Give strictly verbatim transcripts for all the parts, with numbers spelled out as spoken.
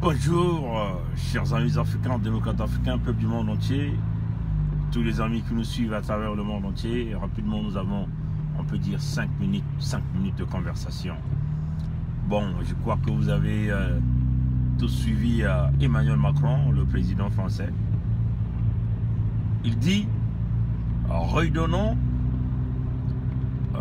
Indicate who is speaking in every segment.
Speaker 1: Bonjour, euh, chers amis africains, démocrates africains, peuple du monde entier, tous les amis qui nous suivent à travers le monde entier. Et rapidement, nous avons, on peut dire, cinq minutes, cinq minutes de conversation. Bon, je crois que vous avez euh, tous suivi euh, Emmanuel Macron, le président français. Il dit, redonnons euh,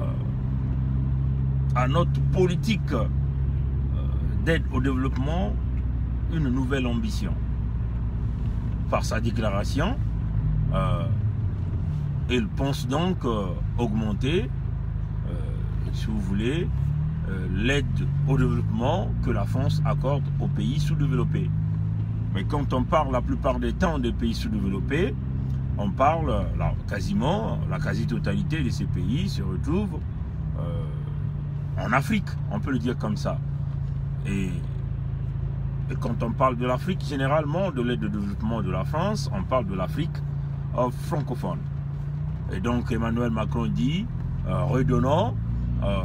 Speaker 1: à notre politique euh, d'aide au développement une nouvelle ambition. Par sa déclaration, euh, il pense donc euh, augmenter, euh, si vous voulez, euh, l'aide au développement que la France accorde aux pays sous-développés. Mais quand on parle la plupart des temps des pays sous-développés, on parle là, quasiment, la quasi-totalité de ces pays se retrouve euh, en Afrique, on peut le dire comme ça. Et Et quand on parle de l'Afrique, généralement, de l'aide de développement de la France, on parle de l'Afrique euh, francophone. Et donc Emmanuel Macron dit, euh, redonnons euh,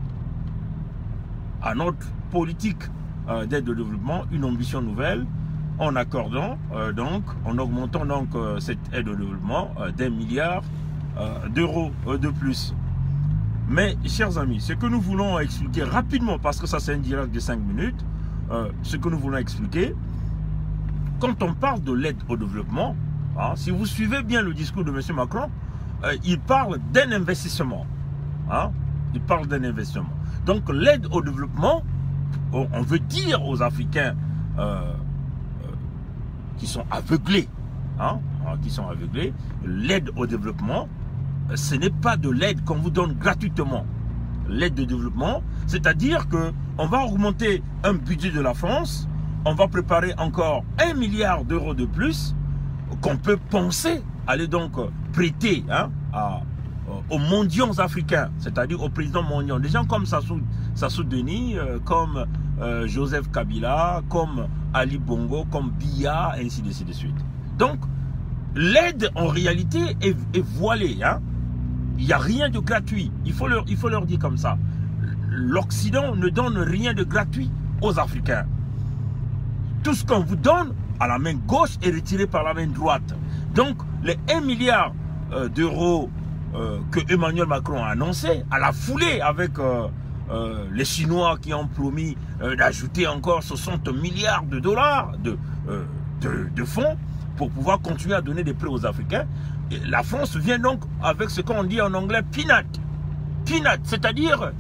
Speaker 1: à notre politique euh, d'aide de développement une ambition nouvelle, en accordant, euh, donc, en augmentant donc euh, cette aide au développement euh, d'un milliard euh, d'euros euh, de plus. Mais, chers amis, ce que nous voulons expliquer rapidement, parce que ça c'est un direct de cinq minutes, Euh, ce que nous voulons expliquer, quand on parle de l'aide au développement, hein, si vous suivez bien le discours de M. Macron, euh, il parle d'un investissement. Hein, il parle d'un investissement. Donc l'aide au développement, on veut dire aux Africains euh, euh, qui sont aveuglés, hein, qui sont aveuglés, l'aide au développement, ce n'est pas de l'aide qu'on vous donne gratuitement. L'aide de développement, c'est-à-dire que on va augmenter un budget de la France, on va préparer encore un milliard d'euros de plus qu'on peut penser aller donc prêter hein, à, aux mendiants africains, c'est-à-dire aux présidents mondiaux, des gens comme Sassou, Sassou Denis, euh, comme euh, Joseph Kabila, comme Ali Bongo, comme Biya, ainsi de suite. De suite. Donc, l'aide en réalité est, est voilée, hein. Il n'y a rien de gratuit. Il faut, leur, il faut leur dire comme ça. L'Occident ne donne rien de gratuit aux Africains. Tout ce qu'on vous donne à la main gauche est retiré par la main droite. Donc, les un milliard euh, d'euros euh, que Emmanuel Macron a annoncé, à la foulée avec euh, euh, les Chinois qui ont promis euh, d'ajouter encore soixante milliards de dollars de, euh, de, de fonds pour pouvoir continuer à donner des prêts aux Africains. La France vient donc avec ce qu'on dit en anglais peanut. Peanut, c'est-à-dire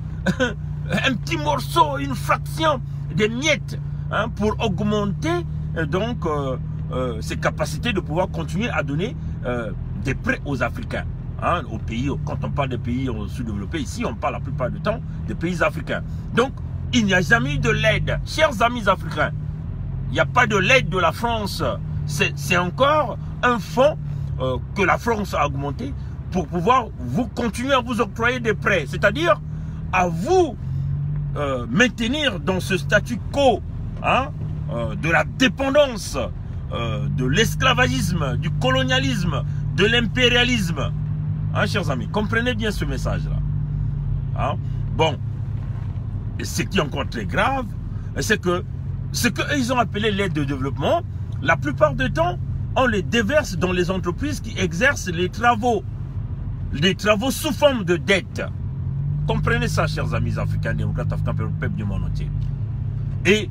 Speaker 1: un petit morceau, une fraction des miettes hein, pour augmenter donc euh, euh, ses capacités de pouvoir continuer à donner euh, des prêts aux Africains. Hein, aux pays, quand on parle des pays sous-développés, ici on parle la plupart du temps des pays africains. Donc il n'y a jamais eu de l'aide. Chers amis africains, il n'y a pas de l'aide de la France. C'est encore un fonds Euh, que la France a augmenté pour pouvoir vous continuer à vous octroyer des prêts, c'est-à-dire à vous euh, maintenir dans ce statu quo hein, euh, de la dépendance, euh, de l'esclavagisme, du colonialisme, de l'impérialisme. Hein, chers amis, comprenez bien ce message-là. Hein? Bon, et ce qui est encore très grave, c'est que ce qu'ils ont appelé l'aide de développement, la plupart du temps, on les déverse dans les entreprises qui exercent les travaux. Les travaux sous forme de dette. Comprenez ça, chers amis africains, démocrates, africains, peuple du monde entier. Et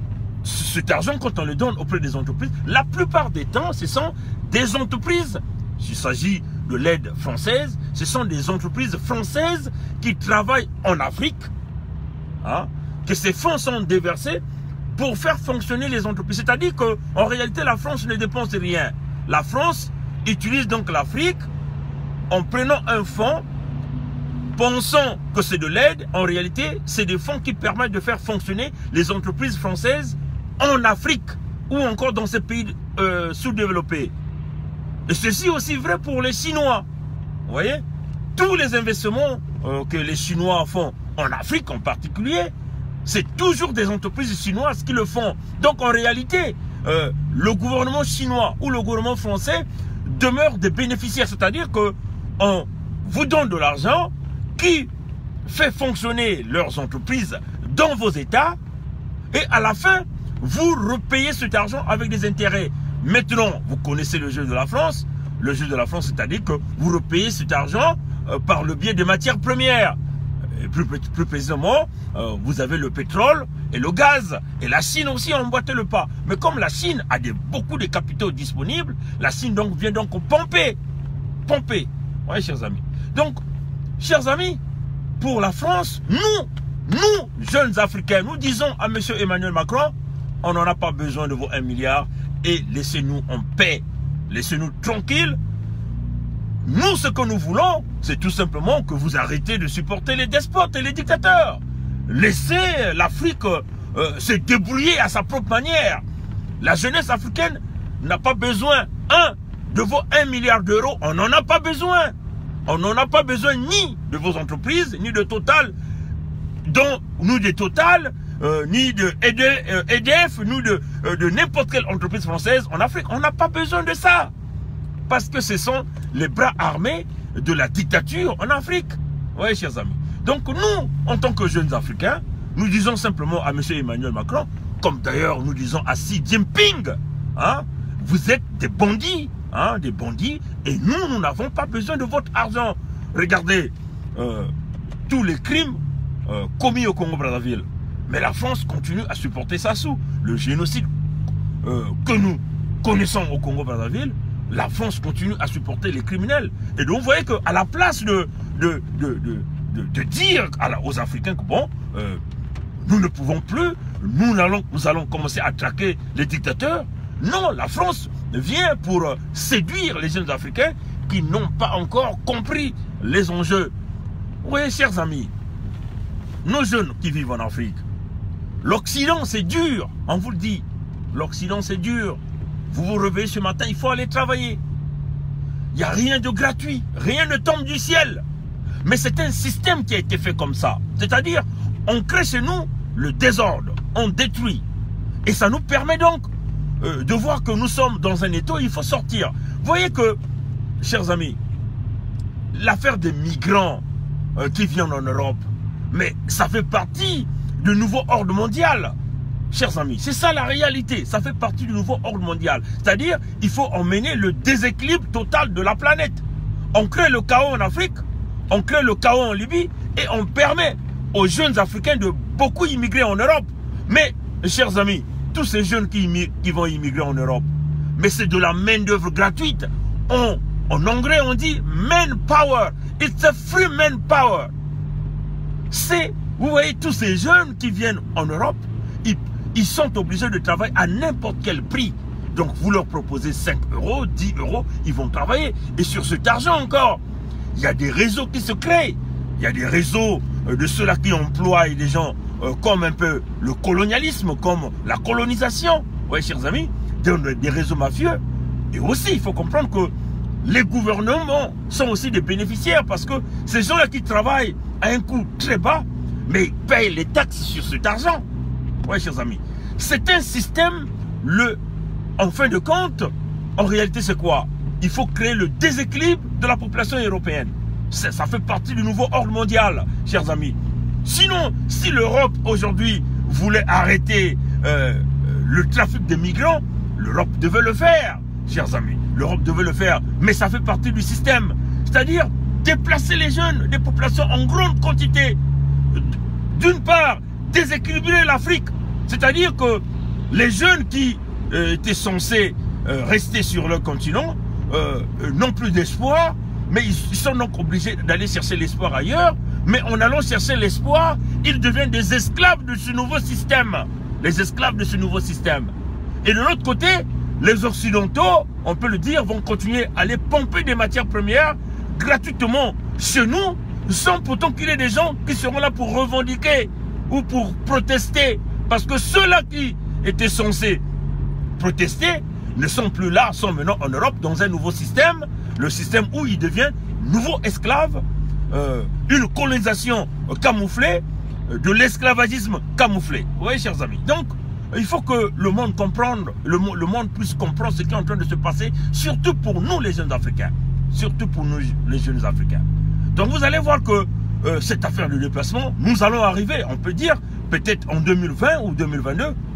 Speaker 1: cet argent, quand on le donne auprès des entreprises, la plupart des temps, ce sont des entreprises, s'il s'agit de l'aide française, ce sont des entreprises françaises qui travaillent en Afrique, hein, que ces fonds sont déversés pour faire fonctionner les entreprises. C'est-à-dire qu'en réalité, la France ne dépense rien. La France utilise donc l'Afrique en prenant un fonds, pensant que c'est de l'aide. En réalité, c'est des fonds qui permettent de faire fonctionner les entreprises françaises en Afrique ou encore dans ces pays euh, sous-développés. Et ceci est aussi vrai pour les Chinois. Vous voyez, tous les investissements euh, que les Chinois font en Afrique en particulier, c'est toujours des entreprises chinoises qui le font. Donc en réalité, euh, le gouvernement chinois ou le gouvernement français demeurent des bénéficiaires. C'est-à-dire qu'on vous donne de l'argent qui fait fonctionner leurs entreprises dans vos États. Et à la fin, vous repayez cet argent avec des intérêts. Maintenant, vous connaissez le jeu de la France. Le jeu de la France, c'est-à-dire que vous repayez cet argent euh, par le biais des matières premières. Et plus, plus précisément, euh, vous avez le pétrole et le gaz. Et la Chine aussi a emboîté le pas. Mais comme la Chine a des, beaucoup de capitaux disponibles, la Chine donc vient donc pomper. Pomper. Oui, chers amis. Donc, chers amis, pour la France, nous, nous, jeunes Africains, nous disons à M. Emmanuel Macron, on n'en a pas besoin de vos un milliard et laissez-nous en paix. Laissez-nous tranquilles. Nous, ce que nous voulons, c'est tout simplement que vous arrêtez de supporter les despotes et les dictateurs. Laissez l'Afrique euh, se débrouiller à sa propre manière. La jeunesse africaine n'a pas besoin, un, de vos un milliard d'euros. On n'en a pas besoin. On n'en a pas besoin ni de vos entreprises, ni de Total, dont nous de Total, euh, ni de E D F, ni de, euh, de n'importe quelle entreprise française en Afrique. On n'a pas besoin de ça. Parce que ce sont les bras armés de la dictature en Afrique. Oui, chers amis. Donc nous, en tant que jeunes Africains, nous disons simplement à M. Emmanuel Macron, comme d'ailleurs nous disons à Xi Jinping, hein, vous êtes des bandits, hein, des bandits, et nous, nous n'avons pas besoin de votre argent. Regardez euh, tous les crimes euh, commis au Congo-Brazzaville. Mais la France continue à supporter ça sous le génocide euh, que nous connaissons au Congo-Brazzaville. La France continue à supporter les criminels. Et donc vous voyez qu'à la place de, de, de, de, de, de dire à la, aux Africains que bon, euh, nous ne pouvons plus, nous allons, nous allons commencer à traquer les dictateurs. Non, la France vient pour euh, séduire les jeunes Africains qui n'ont pas encore compris les enjeux. Vous voyez, chers amis, nos jeunes qui vivent en Afrique, l'Occident c'est dur, on vous le dit, l'Occident c'est dur. Vous vous réveillez ce matin, il faut aller travailler. Il n'y a rien de gratuit, rien ne tombe du ciel. Mais c'est un système qui a été fait comme ça. C'est-à-dire, on crée chez nous le désordre, on détruit. Et ça nous permet donc euh, de voir que nous sommes dans un état où il faut sortir. Vous voyez que, chers amis, l'affaire des migrants euh, qui viennent en Europe, mais ça fait partie du nouveau ordre mondial. Chers amis, c'est ça la réalité, ça fait partie du nouveau ordre mondial. C'est-à-dire, il faut emmener le déséquilibre total de la planète. On crée le chaos en Afrique, on crée le chaos en Libye, et on permet aux jeunes Africains de beaucoup immigrer en Europe. Mais, chers amis, tous ces jeunes qui, qui vont immigrer en Europe, mais c'est de la main-d'œuvre gratuite. On, en anglais, on dit manpower. It's a free manpower. C'est, vous voyez, tous ces jeunes qui viennent en Europe, ils Ils sont obligés de travailler à n'importe quel prix. Donc vous leur proposez cinq euros, dix euros, ils vont travailler. Et sur cet argent encore, il y a des réseaux qui se créent. Il y a des réseaux de ceux-là qui emploient des gens euh, comme un peu le colonialisme, comme la colonisation. Oui, chers amis, des, des réseaux mafieux. Et aussi, il faut comprendre que les gouvernements sont aussi des bénéficiaires parce que ces gens-là qui travaillent à un coût très bas, mais ils payent les taxes sur cet argent. Oui, chers amis, c'est un système, le, en fin de compte, en réalité c'est quoi? Il faut créer le déséquilibre de la population européenne. Ça, ça fait partie du nouveau ordre mondial, chers amis. Sinon, si l'Europe aujourd'hui voulait arrêter euh, le trafic de migrants, l'Europe devait le faire, chers amis. L'Europe devait le faire, mais ça fait partie du système. C'est-à-dire déplacer les jeunes des populations en grande quantité. D'une part, déséquilibrer l'Afrique. C'est-à-dire que les jeunes qui euh, étaient censés euh, rester sur le continent euh, euh, n'ont plus d'espoir, mais ils, ils sont donc obligés d'aller chercher l'espoir ailleurs. Mais en allant chercher l'espoir, ils deviennent des esclaves de ce nouveau système. Les esclaves de ce nouveau système. Et de l'autre côté, les Occidentaux, on peut le dire, vont continuer à aller pomper des matières premières gratuitement chez nous, sans pourtant qu'il y ait des gens qui seront là pour revendiquer ou pour protester. Parce que ceux-là qui étaient censés protester ne sont plus là, sont maintenant en Europe dans un nouveau système, le système où ils deviennent nouveaux esclaves, euh, une colonisation camouflée, de l'esclavagisme camouflé. Vous voyez, chers amis. Donc, il faut que le monde comprenne, le, le monde puisse comprendre ce qui est en train de se passer, surtout pour nous les jeunes Africains. Surtout pour nous les jeunes Africains. Donc vous allez voir que euh, cette affaire de déplacement, nous allons arriver, on peut dire, peut-être en deux mille vingt ou deux mille vingt-deux,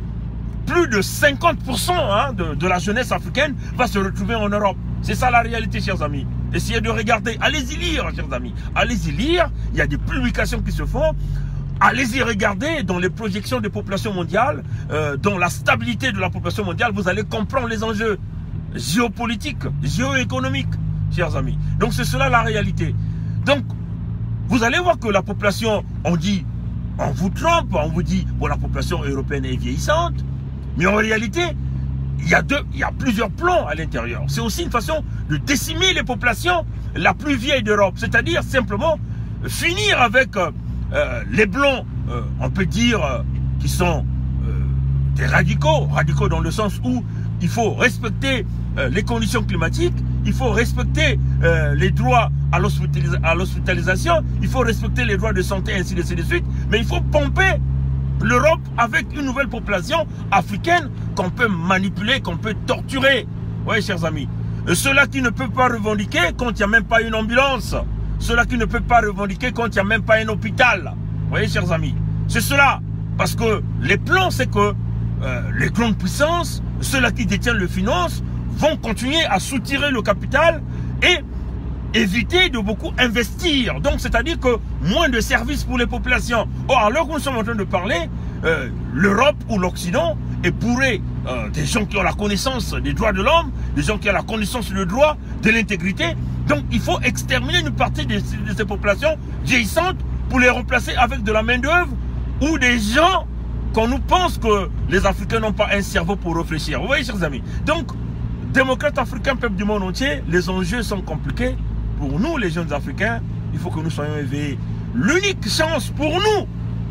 Speaker 1: plus de cinquante pour cent hein, de, de la jeunesse africaine va se retrouver en Europe. C'est ça la réalité, chers amis. Essayez de regarder. Allez-y lire, chers amis. Allez-y lire. Il y a des publications qui se font. Allez-y regarder dans les projections des populations mondiales, euh, dans la stabilité de la population mondiale, vous allez comprendre les enjeux géopolitiques, géoéconomiques, chers amis. Donc c'est cela la réalité. Donc, vous allez voir que la population, on dit, on vous trompe, on vous dit, bon, la population européenne est vieillissante, mais en réalité, il y a, deux, il y a plusieurs plans à l'intérieur. C'est aussi une façon de décimer les populations la plus vieille d'Europe, c'est-à-dire simplement finir avec euh, euh, les blancs, euh, on peut dire, euh, qui sont euh, des radicaux, radicaux dans le sens où il faut respecter euh, les conditions climatiques, il faut respecter euh, les droits à l'hospitalisation, il faut respecter les droits de santé, ainsi de suite, mais il faut pomper l'Europe avec une nouvelle population africaine qu'on peut manipuler, qu'on peut torturer. Oui, chers amis. Ceux-là qui ne peuvent pas revendiquer quand il n'y a même pas une ambulance. Ceux-là qui ne peuvent pas revendiquer quand il n'y a même pas un hôpital. Vous voyez, chers amis. C'est cela. Parce que les plans, c'est que euh, les grandes puissances, ceux-là qui détiennent les finances, vont continuer à soutirer le capital et éviter de beaucoup investir. Donc, c'est-à-dire que moins de services pour les populations. Or, alors que nous sommes en train de parler, euh, l'Europe ou l'Occident est bourré euh, des gens qui ont la connaissance des droits de l'homme, des gens qui ont la connaissance du droit, de l'intégrité. Donc, il faut exterminer une partie de, de ces populations vieillissantes pour les remplacer avec de la main-d'œuvre ou des gens qu'on nous pense que les Africains n'ont pas un cerveau pour réfléchir. Vous voyez, chers amis. Donc, démocrates africains, peuple du monde entier, les enjeux sont compliqués. Pour nous, les jeunes Africains, il faut que nous soyons éveillés. L'unique chance pour nous,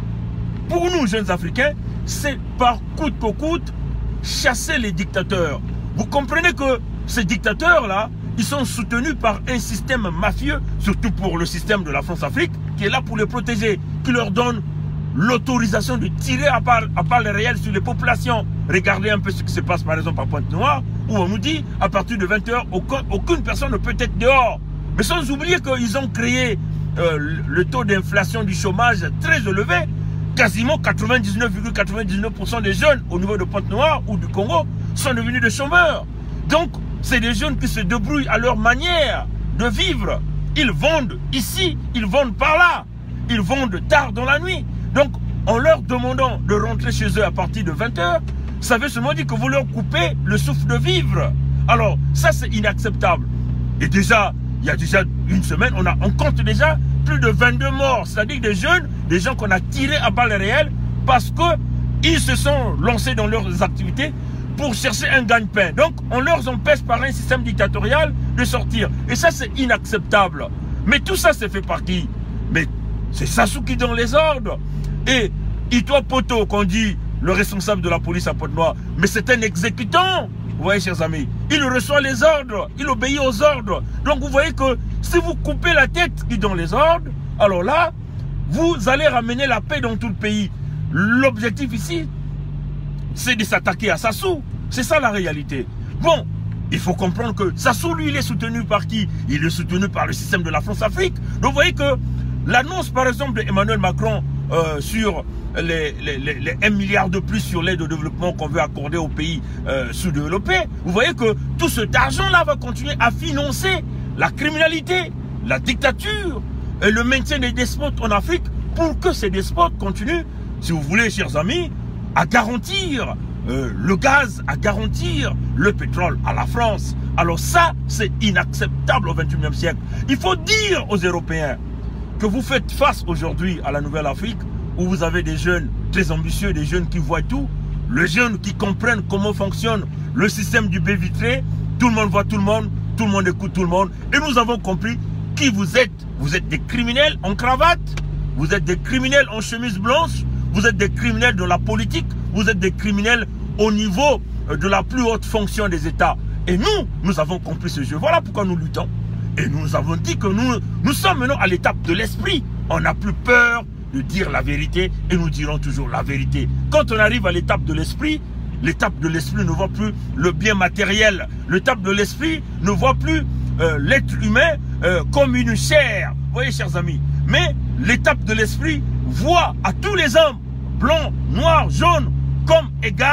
Speaker 1: pour nous, jeunes Africains, c'est par coûte que coûte, chasser les dictateurs. Vous comprenez que ces dictateurs-là, ils sont soutenus par un système mafieux, surtout pour le système de la France-Afrique, qui est là pour les protéger, qui leur donne l'autorisation de tirer à part, à part les réels sur les populations. Regardez un peu ce qui se passe par exemple à Pointe-Noire, où on nous dit, à partir de vingt heures, aucun, aucune personne ne peut être dehors. Mais sans oublier qu'ils ont créé euh, le taux d'inflation du chômage très élevé. Quasiment quatre-vingt-dix-neuf virgule quatre-vingt-dix-neuf pour cent des jeunes au niveau de Pointe-Noire ou du Congo sont devenus des chômeurs. Donc, c'est des jeunes qui se débrouillent à leur manière de vivre. Ils vendent ici, ils vendent par là. Ils vendent tard dans la nuit. Donc, en leur demandant de rentrer chez eux à partir de vingt heures, ça veut seulement dire que vous leur coupez le souffle de vivre. Alors, ça c'est inacceptable. Et déjà, il y a déjà une semaine, on, a, on compte déjà plus de vingt-deux morts. C'est-à-dire des jeunes, des gens qu'on a tirés à balles réelles parce qu'ils se sont lancés dans leurs activités pour chercher un gagne-pain. Donc, on leur empêche par un système dictatorial de sortir. Et ça, c'est inacceptable. Mais tout ça, c'est fait par qui? Mais c'est Sassou qui donne les ordres. Et Ito Poto, qu'on dit le responsable de la police à Pointe-Noire, mais c'est un exécutant. Vous voyez, chers amis, il reçoit les ordres, il obéit aux ordres. Donc, vous voyez que si vous coupez la tête qui donne les ordres, alors là, vous allez ramener la paix dans tout le pays. L'objectif ici, c'est de s'attaquer à Sassou. C'est ça la réalité. Bon, il faut comprendre que Sassou, lui, il est soutenu par qui? Il est soutenu par le système de la France-Afrique. Donc, vous voyez que l'annonce, par exemple, d'Emmanuel Macron euh, sur les, les, les, les un milliard de plus sur l'aide au développement qu'on veut accorder aux pays euh, sous-développés, vous voyez que tout cet argent-là va continuer à financer la criminalité, la dictature et le maintien des despotes en Afrique pour que ces despotes continuent, si vous voulez, chers amis, à garantir euh, le gaz, à garantir le pétrole à la France. Alors ça, c'est inacceptable au vingt et unième siècle. Il faut dire aux Européens que vous faites face aujourd'hui à la nouvelle Afrique où vous avez des jeunes très ambitieux, des jeunes qui voient tout, les jeunes qui comprennent comment fonctionne le système du baie vitré, tout le monde voit tout le monde, tout le monde écoute tout le monde. Et nous avons compris qui vous êtes. Vous êtes des criminels en cravate, vous êtes des criminels en chemise blanche, vous êtes des criminels de la politique, vous êtes des criminels au niveau de la plus haute fonction des États. Et nous, nous avons compris ce jeu. Voilà pourquoi nous luttons. Et nous avons dit que nous, nous sommes maintenant à l'étape de l'esprit. On n'a plus peur de dire la vérité et nous dirons toujours la vérité. Quand on arrive à l'étape de l'esprit, l'étape de l'esprit ne voit plus le bien matériel. L'étape de l'esprit ne voit plus euh, l'être humain euh, comme une chair. Vous voyez, chers amis. Mais l'étape de l'esprit voit à tous les hommes, blancs, noirs, jaunes, comme égal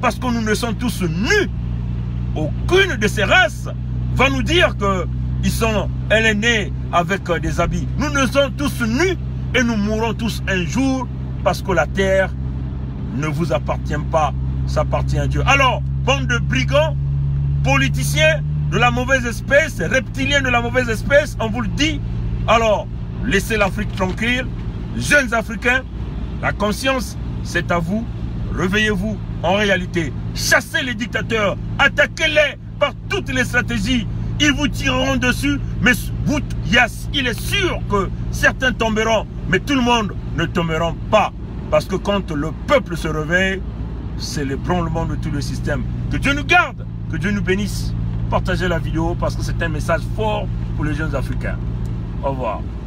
Speaker 1: parce que nous ne sommes tous nus. Aucune de ces races va nous dire qu'ils sont, elle est née avec des habits. Nous ne sommes tous nus et nous mourrons tous un jour parce que la terre ne vous appartient pas, ça appartient à Dieu. Alors, bande de brigands, politiciens de la mauvaise espèce, reptiliens de la mauvaise espèce, on vous le dit. Alors, laissez l'Afrique tranquille. Jeunes Africains, la conscience, c'est à vous. Réveillez-vous. En réalité, chassez les dictateurs, attaquez-les par toutes les stratégies. Ils vous tireront dessus, mais vous, yes, il est sûr que certains tomberont, mais tout le monde ne tomberont pas. Parce que quand le peuple se réveille, c'est l'ébranlement de tout le système. Que Dieu nous garde, que Dieu nous bénisse. Partagez la vidéo parce que c'est un message fort pour les jeunes Africains. Au revoir.